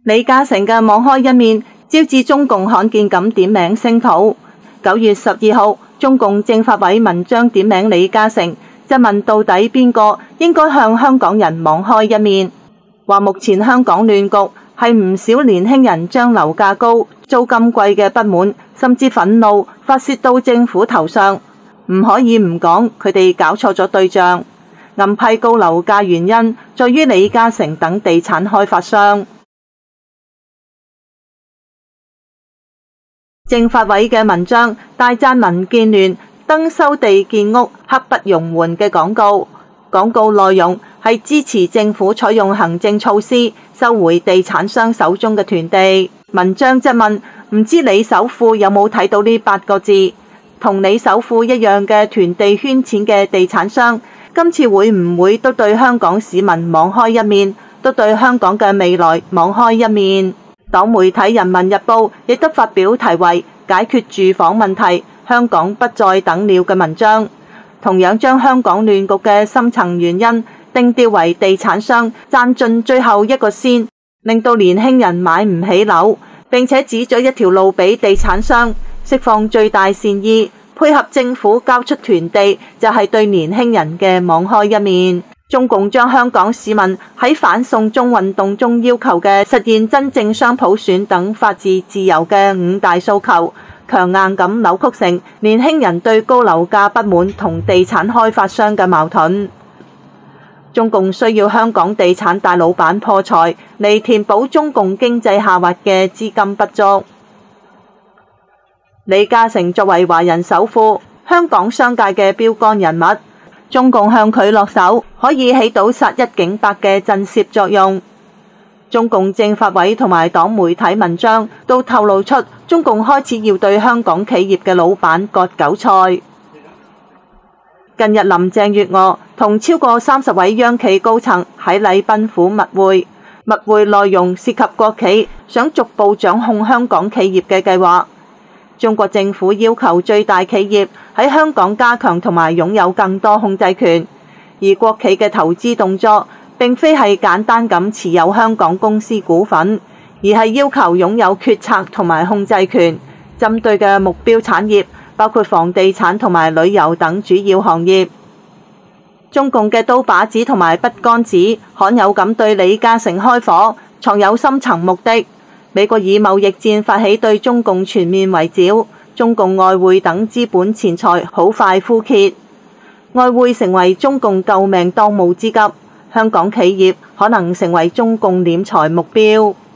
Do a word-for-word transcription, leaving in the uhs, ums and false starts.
李嘉誠嘅網開一面，招致中共罕見咁點名聲討。九月十二號，中共政法委文章點名李嘉誠，質問到底邊個應該向香港人網開一面，話目前香港亂局係唔少年輕人將樓價高、租金貴嘅不滿甚至憤怒發洩到政府頭上，唔可以唔講佢哋搞錯咗對象。暗批高樓價原因在於李嘉誠等地產開發商。政法委嘅文章大讚民建聯登收地建屋刻不容緩嘅廣告，廣告內容係支持政府採用行政措施收回地產商手中嘅囤地。文章質問，唔知李首富有冇睇到呢八個字？同李首富一樣嘅囤地圈錢嘅地產商，今次會唔會都對香港市民網開一面，都對香港嘅未來網開一面？黨媒體《人民日報》亦都發表題為《解決住房問題，香港不再等了》嘅文章，同樣將香港亂局嘅深層原因定調為地產商賺盡最後一個先，令到年輕人買唔起樓，並且指咗一條路俾地產商釋放最大善意，配合政府交出囤地，就係對年輕人嘅網開一面。中共將香港市民喺反送中運動中要求嘅實現真正雙普選等法治自由嘅五大訴求，強硬咁扭曲成年輕人對高樓價不滿同地產開發商嘅矛盾。中共需要香港地產大老闆破財嚟填補中共經濟下滑嘅資金不足。李嘉誠作為華人首富，香港商界嘅標杆人物，中共向佢落手，可以起到殺一儆百嘅震懾作用。中共政法委同埋黨媒體文章都透露出，中共開始要對香港企業嘅老闆割韭菜。近日林鄭月娥同超過三十位央企高層喺禮賓府密會，密會內容涉及國企想逐步掌控香港企業嘅計劃。中國政府要求最大企業喺香港加強同埋擁有更多控制權，而國企嘅投資動作並非係簡單咁持有香港公司股份，而係要求擁有決策同埋控制權。針對嘅目標產業包括房地產同埋旅遊等主要行業。中共嘅刀把子同埋筆桿子罕有咁對李嘉誠開火，藏有深層目的。美國以貿易戰發起對中共全面圍剿，中共外匯等資本錢財好快枯竭，外匯成為中共救命當務之急，香港企業可能成為中共斂財目標。